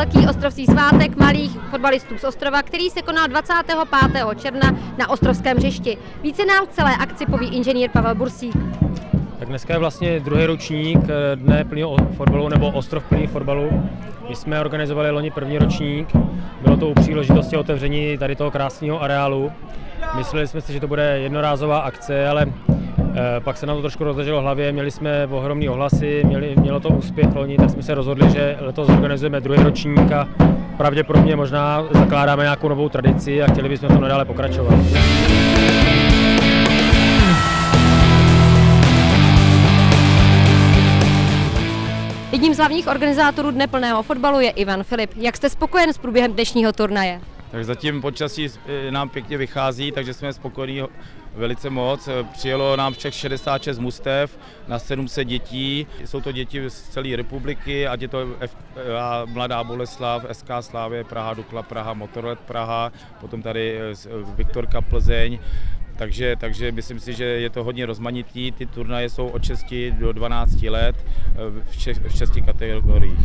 velký ostrovský svátek malých fotbalistů z ostrova, který se konal 25. června na ostrovském hřišti. Více nám k celé akci poví inženýr Pavel Bursík. Tak dneska je vlastně druhý ročník Dne plného fotbalu nebo Ostrov plný fotbalu. My jsme organizovali loni první ročník, bylo to u příležitosti otevření tady toho krásného areálu. Mysleli jsme si, že to bude jednorázová akce, ale pak se nám to trošku rozleželo v hlavě, měli jsme ohromný ohlasy, mělo to úspěch loni, tak jsme se rozhodli, že letos organizujeme druhý ročník a pravděpodobně možná zakládáme nějakou novou tradici a chtěli bychom to nadále pokračovat. Jedním z hlavních organizátorů Dne plného fotbalu je Ivan Filip. Jak jste spokojen s průběhem dnešního turnaje? Tak zatím počasí nám pěkně vychází, takže jsme spokojení velice moc. Přijelo nám všech 66 mužstev na 700 dětí. Jsou to děti z celé republiky, ať je to Mladá Boleslav, SK Slávě, Praha, Dukla Praha, Motorlet Praha, potom tady Viktorka Plzeň. Takže myslím si, že je to hodně rozmanitý. Ty turnaje jsou od 6 do 12 let v 6 kategoriích.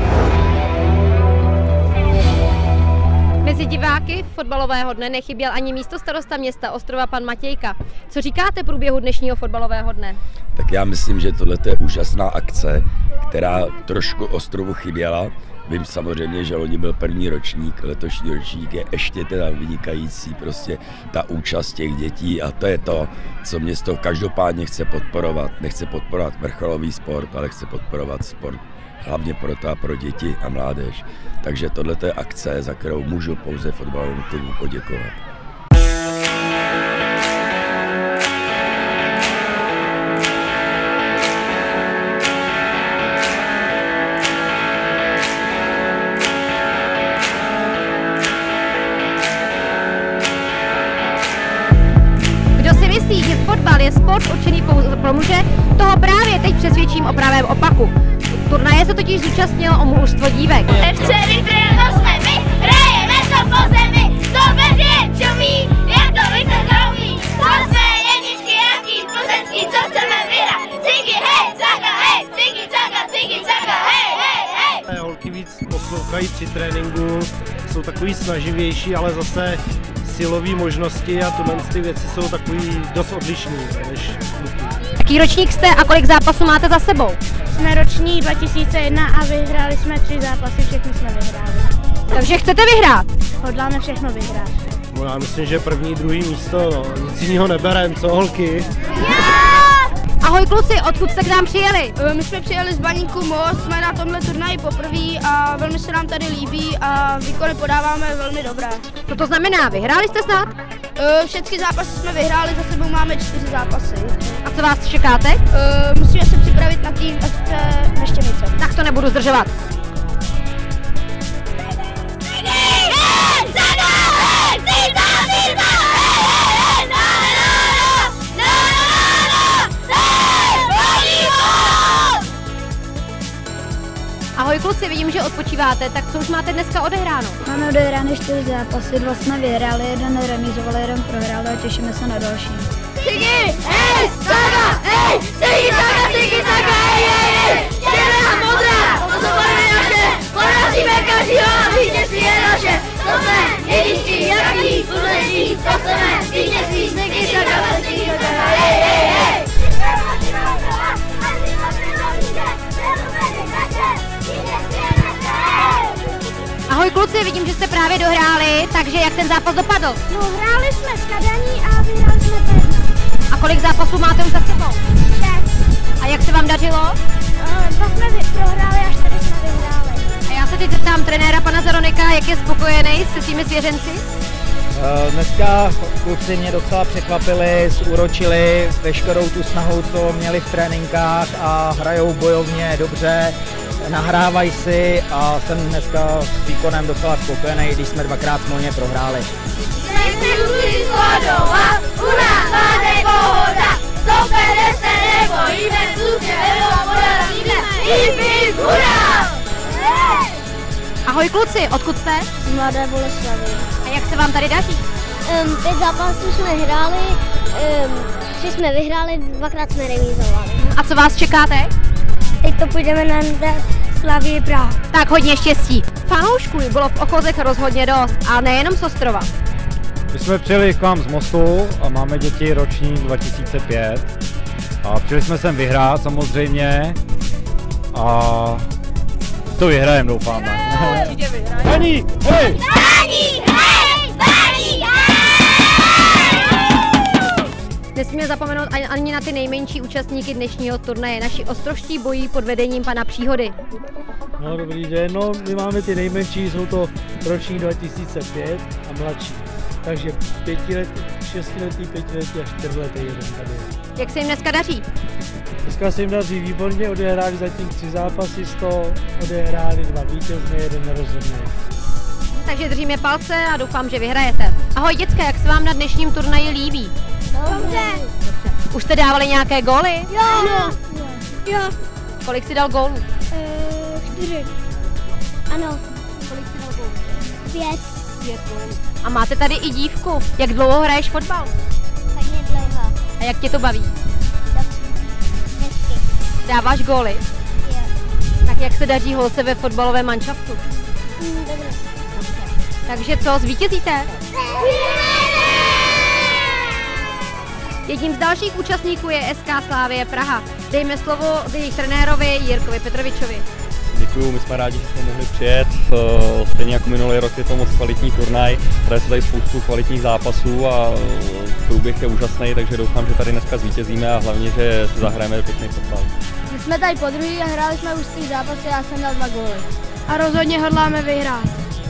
Mezi diváky fotbalového dne nechyběl ani místostarosta města Ostrova pan Matějka. Co říkáte průběhu dnešního fotbalového dne? Tak já myslím, že tohle je úžasná akce, která trošku Ostrovu chyběla. Vím samozřejmě, že loni byl první ročník, letošní ročník je ještě teda vynikající, prostě ta účast těch dětí a to je to, co město každopádně chce podporovat. Nechce podporovat vrcholový sport, ale chce podporovat sport hlavně pro děti a mládež. Takže tohle je akce, za kterou můžu pouze fotbalovému klubu poděkovat. Kdo si myslí, že fotbal je sport určený pouze pro muže, toho právě teď přesvědčím o pravém opaku. Turnaje se totiž zúčastnilo o mužstvo dívek. FC Vytrano jsme my, hrajeme to po zemi, soupeř je čumí, jak to vytrhlouví. To jsme jedničky, jaký plzeňský, co chceme vyhrát. Cigi, hej, caka, hej, cigi, caka, hej, hej, hej. Holky víc poslouchají při tréninku, jsou takový snaživější, ale zase silové možnosti a ty věci jsou takový dost odlišný než kluky. Jaký ročník jste a kolik zápasů máte za sebou? Jsme roční 2001 a vyhráli jsme 3 zápasy, všechny jsme vyhráli. Takže chcete vyhrát? Hodláme všechno vyhrát. No, já myslím, že první, druhý místo, no, nic jiného neberem, co holky? Ahoj kluci, odkud jste k nám přijeli? My jsme přijeli z Baníku Most, jsme na tomhle turnaji poprvé a velmi se nám tady líbí a výkony podáváme velmi dobré. Co to znamená? Vyhráli jste snad? Všechny zápasy jsme vyhráli, za sebou máme 4 zápasy. A co vás čeká teď? Musíme se připravit na tým FC Neštěmice. Tak to nebudu zdržovat. Ahoj kluci, vidím, že odpočíváte, tak co už máte dneska odehráno? Máme odehrány 4 zápasy, 2 jsme vyhráli, 1 remízovali, 1 prohráli a těšíme se na další. Sigi, hej, saga, hej, sigi, saga, hej, červená, modrá, to jsou barvy naše, porazíme každýho a vítězství je naše. To jsme jedničky, jaký, plzeňský, to jsme vítězství, sigi, saga, hej, hej, hej. Ahoj kluci, vidím, že jste právě dohráli, takže jak ten zápas dopadl? No, hráli jsme s Kadaní a vyhráli jsme 5. A kolik zápasů máte už za sebou? 6. A jak se vám dařilo? 2 jsme prohráli a 4 jsme vyhráli. A já se teď zeptám trenéra pana Zaronika, jak je spokojený se svými svěřenci? Dneska kluci mě docela překvapili, zúročili veškerou tu snahu, co měli v tréninkách a hrajou bojovně dobře, nahrávají si a jsem dneska s výkonem docela spokojený, když jsme 2krát smolně prohráli. Ahoj kluci, odkud jste? Z Mladé Boleslavy. A jak se vám tady daří? 5 zápasů jsme hráli, 3 jsme vyhráli, 2krát jsme remízovali. A co vás čeká teď? Teď to půjdeme na Slavii Praha. Tak hodně štěstí. Fanoušků bylo v Ochozech rozhodně dost, a nejenom z ostrova. My jsme přijeli k vám z Mostu a máme děti ročník 2005. A přijeli jsme sem vyhrát samozřejmě. A to vyhrajeme, doufáme. Určitě vyhrajeme. Brání! Hej! Brání! Hej! Brání! Nesmíme zapomenout ani na ty nejmenší účastníky dnešního turnaje, naši ostrovští bojí pod vedením pana Příhody. No dobrý den, no my máme ty nejmenší, jsou to ročník 2005 a mladší. Takže 5letý, 6letý, 5letý a 4letý jeden tady. Jak se jim dneska daří? Dneska se jim daří výborně, odehráli zatím 3 zápasy z toho, odehráli 2 vítězné, 1 nerozhodný. Takže držíme palce a doufám, že vyhrajete. Ahoj děcka, jak se vám na dnešním turnaji líbí? Dobře. Už jste dávali nějaké góly? Jo. Kolik si dal gólů? 4. Ano. Kolik si dal gólů? 5. 5 gólů. A máte tady i dívku. Jak dlouho hraješ fotbal? Hodně dlouho. A jak tě to baví? Hezky. Dáváš góly? Jo. Tak jak se daří holce ve fotbalovém manšaftu? Dobře. Takže co, zvítězíte? Jedním z dalších účastníků je SK Slavie Praha. Dejme slovo jejich trenérovi Jirkovi Petrovičovi. Děkuju, my jsme rádi, že jsme mohli přijet. Stejně jako minulý rok je to moc kvalitní turnaj, hraje se tady spoustu kvalitních zápasů a průběh je úžasný, takže doufám, že tady dneska zvítězíme a hlavně, že si zahrajeme pěkný fotbal. My jsme tady podruhý a hráli jsme už 3 zápasy, já jsem dal 2 góly. A rozhodně hodláme vyhrát.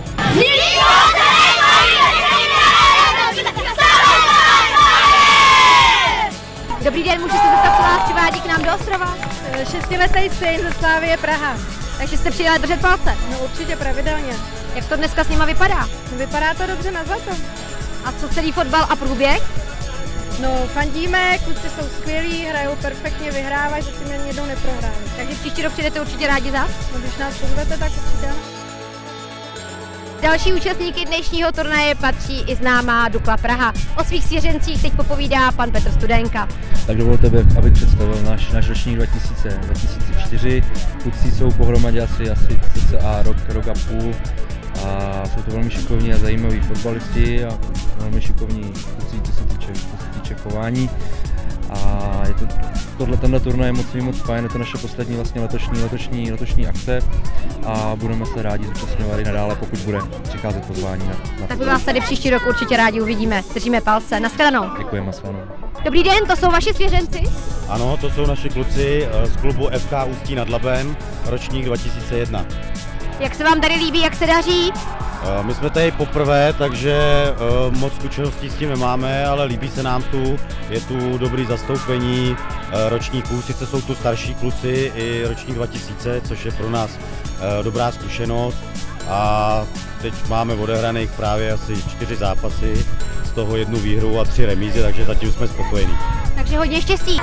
Dobrý den, můžu se zeptat, co vás přivádí k nám do ostrova? 6letý syn ze Slavie Praha. Takže jste přijeli držet palce. No určitě pravidelně. Jak to dneska s nima vypadá? Vypadá to dobře na zlato. A co celý fotbal a průběh? No fandíme, kluci jsou skvělí, hrajou perfektně, vyhrávají, zatím jen jednou neprohráli. Takže příští rok přijdete určitě rádi zas? No když nás pozvete, tak určitě. Další účastníky dnešního turnaje patří i známá Dukla Praha. O svých svěřencích teď popovídá pan Petr Studenka. Tak dovolte, abych představil náš ročník 2004. Kluci jsou pohromadě asi cca rok a půl. A jsou to velmi šikovní a zajímaví fotbalisti a velmi šikovní kluci, co se týče chování. A je to tenhle turnaj je moc fajn, je to naše poslední vlastně letošní akce a budeme se rádi zúčastňovat i nadále, pokud bude přicházet pozvání na Tak my vás tady příští rok určitě rádi uvidíme. Držíme palce. Naschledanou. Děkujeme, Svanu. Dobrý den, to jsou vaši svěřenci? Ano, to jsou naši kluci z klubu FK Ústí nad Labem, ročník 2001. Jak se vám tady líbí, jak se daří? My jsme tady poprvé, takže moc zkušeností s tím nemáme, ale líbí se nám tu, je tu dobrý zastoupení ročníků, sice jsou tu starší kluci i ročník 2000, což je pro nás dobrá zkušenost a teď máme odehraných právě asi 4 zápasy, z toho 1 výhru a 3 remízy, takže zatím jsme spokojení. Takže hodně štěstí.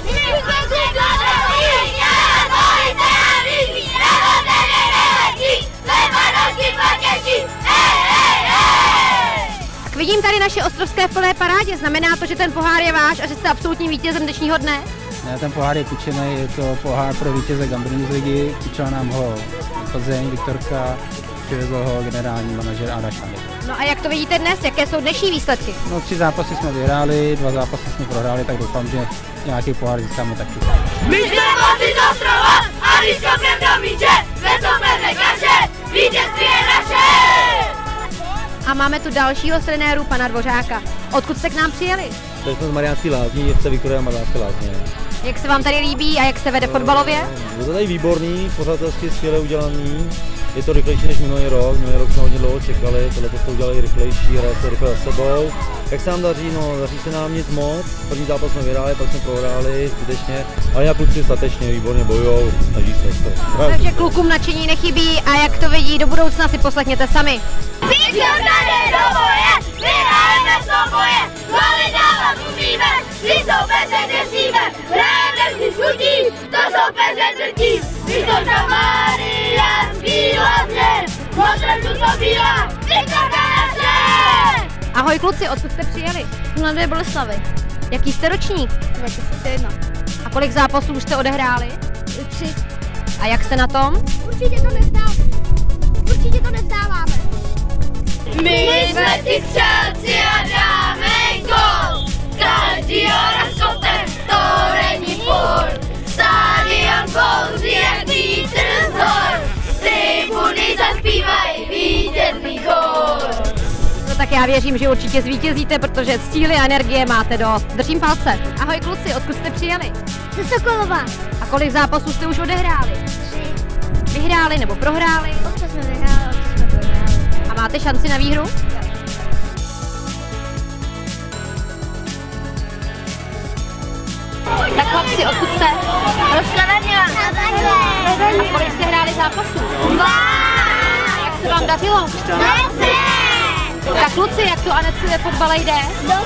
Tak vidím tady naše ostrovské v plné parádě. Znamená to, že ten pohár je váš a že jste absolutním vítězem dnešního dne? Ne, ten pohár je Kučenej, je to pohár pro vítěze Gambrinus ligy. Kučila nám ho Plzeň, Viktorka, přivezl ho generální manažer Ada Šandek. No a jak to vidíte dnes? Jaké jsou dnešní výsledky? No 3 zápasy jsme vyhráli, 2 zápasy jsme prohráli, tak doufám, že nějaký pohár získáme taky. My jsme moci z ostrova a když kopneme do míče, ve soupeře kaše, vítězství je naše! A máme tu dalšího z trenérů, pana Dvořáka. Odkud jste k nám přijeli? Tady jsme z Mariánský Lázní, FC Viktoria Mariánské Lázně. Jak se vám tady líbí a jak se vede fotbalově? Je to tady výborný, pořadatelsky skvěle udělaný. Je to rychlejší než minulý rok jsme hodně dlouho čekali, tohle to udělali rychlejší, hraje se rychle za sebou. Jak se nám daří? No, daří se nám nic moc, první zápas jsme vyhráli, pak jsme prohráli zbytečně, ale jak kluci statečně, výborně bojujou, snaží se to. Takže klukům nadšení nechybí a jak to vidí do budoucna si poslechněte sami. Vyčerpané do boje, vyhrajeme souboje, hlavy dávat umíme, vy soupeře děsíme, hrajeme vždy šutí, to soupeře drtí, Viktorka Mariánský Lázně, modré to bílá, Viktorka naše! Ahoj kluci, odkud jste přijeli? Z Mladé Boleslavy. Jaký jste ročník? 2001. A kolik zápasů už jste odehráli? 3. A jak jste na tom? Určitě to nevzdáváme. Určitě to nevzdáváme. My jsme ty střelci a dáme gól. Každýho rozkotem, to není furt. Stadion bouří jak vítr z hor. Tribuny zaspívají vítězný chór. No tak já věřím, že určitě zvítězíte, protože síly a energie máte dost. Držím palce. Ahoj kluci, odkud jste přijeli? Ze Sokolova. A kolik zápasů jste už odehráli? 3. Vyhráli nebo prohráli? Občas jsme vyhráli, občas jsme prohráli. A máte šanci na výhru? Tak chlapci, odkud jste? Rozkladania. A kolik jste hráli zápasů? 2. Jak se vám dařilo? Tak kluci, jak to Aneci ve fotbale jde?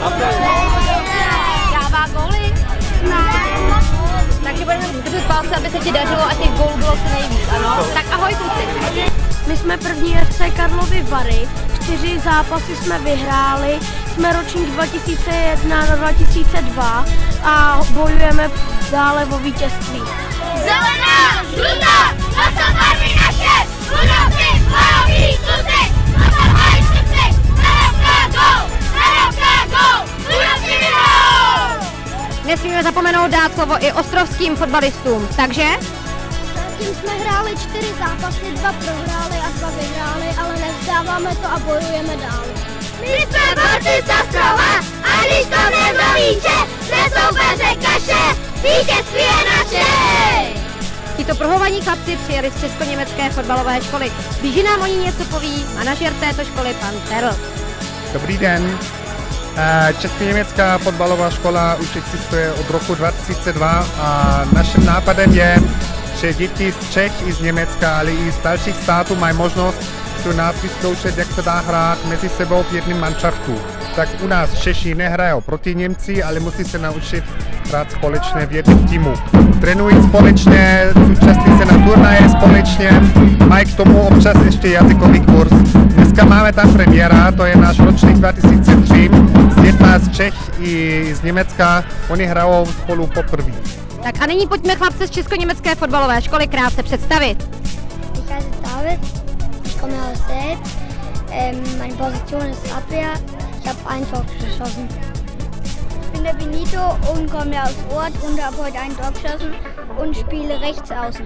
Dává góly? Takže budeme držet palce, aby se ti dařilo a těch gólů bylo co nejvíc, ano? Tak ahoj kluci. My jsme první FC Karlovy Vary, 4 zápasy jsme vyhráli, jsme ročník 2001 na 2002 a bojujeme dále o vítězství. Zelená, žlutá, to jsou barvy naše, budoucí, bojový kluci, napadhají srdci, narovká gól, budoucí vyhrou! Nesmíme zapomenout dát slovo i ostrovským fotbalistům, takže? Zatím jsme hráli 4 zápasy, 2 prohráli a 2 vyhráli, ale nevzdáváme to a bojujeme dál. My jsme borci z Ostrova a když to nezavíče, ze soupeře kaše, vítězství je naše! Tito prohovaní chlapci přijeli z česko-německé fotbalové školy. Blíži nám o ní něco poví manažer této školy, pan Terl. Dobrý den. Česko-německá fotbalová škola už existuje od roku 2002 a naším nápadem je, že děti z Čech i z Německa, ale i z dalších států mají možnost u nás vyzkoušet, jak se dá hrát mezi sebou v jednom manšaftu. Tak u nás Češi nehrají proti Němci, ale musí se naučit hrát společně v jednom týmu. Trénují společně, zúčastní se na turnaje společně, mají k tomu občas ještě jazykový kurz. Dneska máme tam premiéra, to je náš ročník 2003, z dětma z Čech i z Německa, oni hrajou spolu poprvé. Tak a nyní pojďme chlapce z česko-německé fotbalové školy krátce představit. Ich heiße David, ich komme aus Selb, meine Position ist Abwehr, ich habe ein Tor geschossen. Ich bin der Benito und komme aus Ort und habe heute ein Tor geschossen und spiele rechts außen.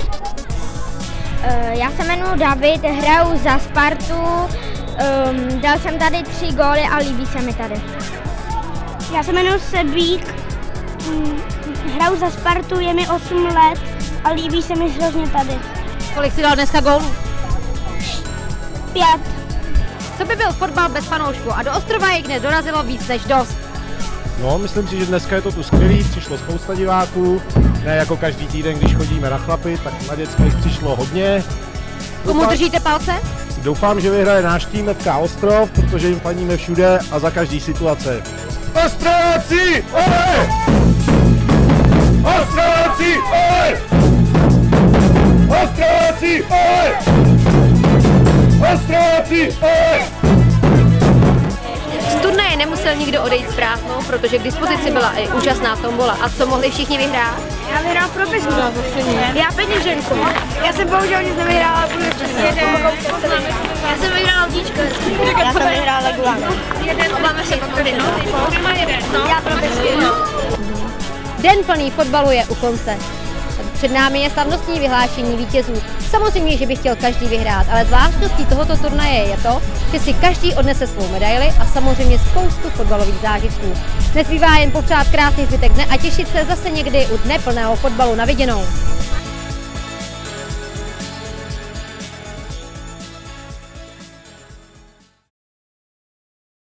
Já se jmenuji David, hraju za Spartu, dal jsem tady 3 góly a líbí se mi tady. Já se jmenuji Sebík, hraju za Spartu, je mi 8 let a líbí se mi hrozně tady. Kolik jsi dal dneska gólů? 5. Co by byl fotbal bez fanoušků a do Ostrova jich dnes dorazilo víc než dost. No, myslím si, že dneska je to tu skvělý, přišlo spousta diváků, ne jako každý týden, když chodíme na chlapy, tak na děcka jich přišlo hodně. Komu držíte palce? Doufám, že vyhraje náš tým FK Ostrov, protože jim fandíme všude a za každý situace. Ostrováci, ole! Ostrováci, ole! Ostrováci, ole! Ostrováci, ole! Z turnaje nemusel nikdo odejít s prázdnou, protože k dispozici byla i úžasná tombola. A co mohli všichni vyhrát? Já vyhrál propisku. Já peněženku. Já jsem bohužel nic nevyhrála, ale budu přesně. Já jsem vyhrál autíčko. Já jsem vyhrál Leguán. Máme si Já propisku. Den plný fotbalu je u konce. Před námi je slavnostní vyhlášení vítězů. Samozřejmě, že by chtěl každý vyhrát, ale zvláštností tohoto turnaje je to, že si každý odnese svou medaili a samozřejmě spoustu fotbalových zážitků. Nezbývá jen popřát krásný zbytek dne a těšit se zase někdy u dne plného fotbalu na viděnou.